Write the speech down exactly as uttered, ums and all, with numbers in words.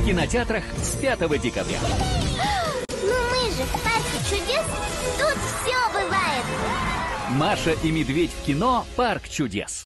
кинотеатрах с пятого декабря. Ну мы же в парке чудес, тут все бывает. Маша и медведь в кино «Парк чудес».